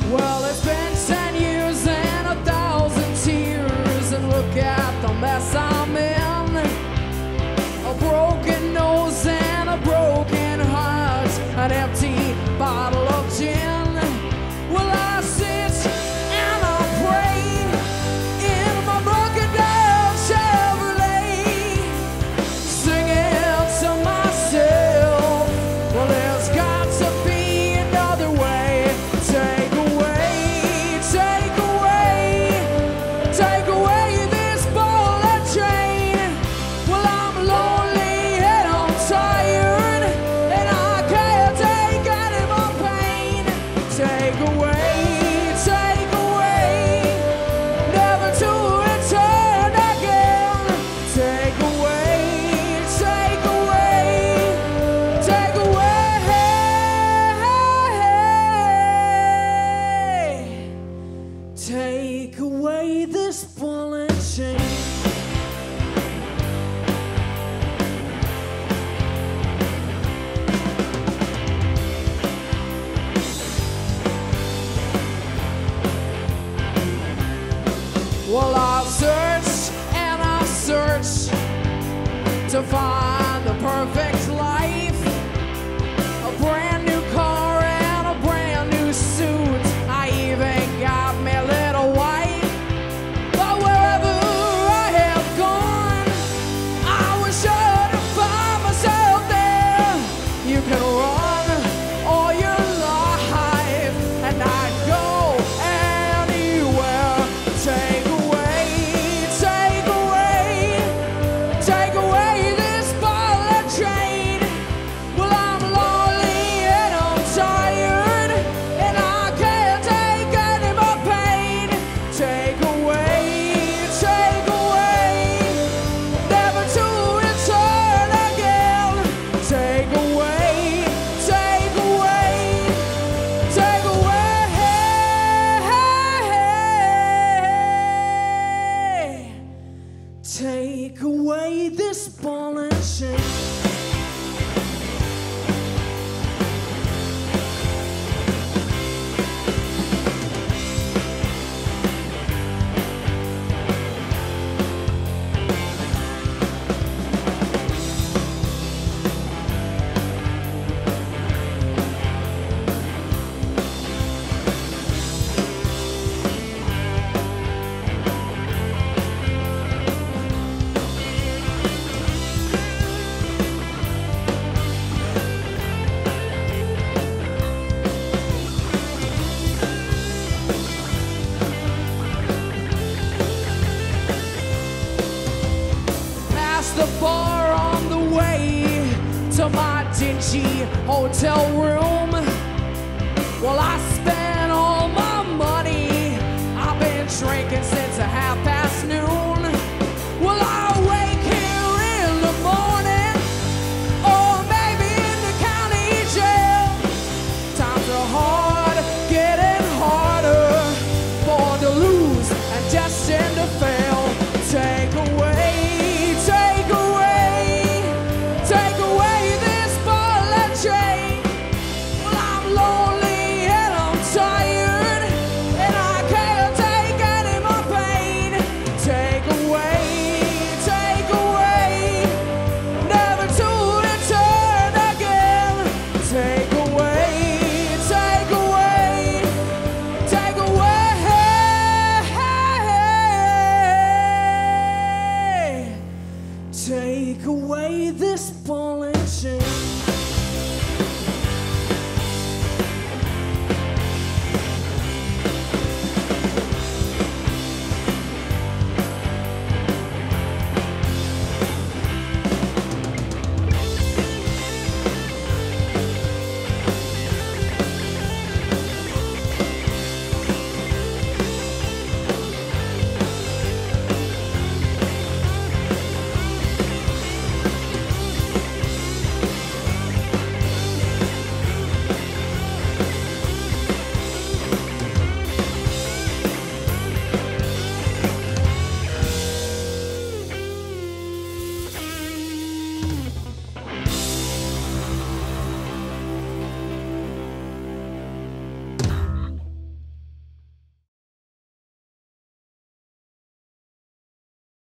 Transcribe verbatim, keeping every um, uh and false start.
Well, it's been ten years and a thousand tears, and look at the mess I'm in. A broken nose and a broken heart, an empty bottle of gin. Well, I sit and I pray in my broken down Chevrolet, singing to myself, well, there's got to be another way. Take away, take away, take away this bullet train. Well, I'm lonely and I'm tired, and I can't take any more pain. Take away, take away, never to return again. Take away, take away, take away, take away this bullet chain. Well, I'll search and I'll search to find the perfect life. A brand new car and a brand new suit. I even got me a little wife. But wherever I have gone, I was sure to find myself there. You can run all your life, and I'd go anywhere. Take away, take away, take away this bullet train. Well, I'm lonely and I'm tired, and I can't take any more pain. Take away, take away, never to return again. Take away, take away, take away, take away this bullet chain. Past the bar on the way to my dingy hotel room. Well, I spent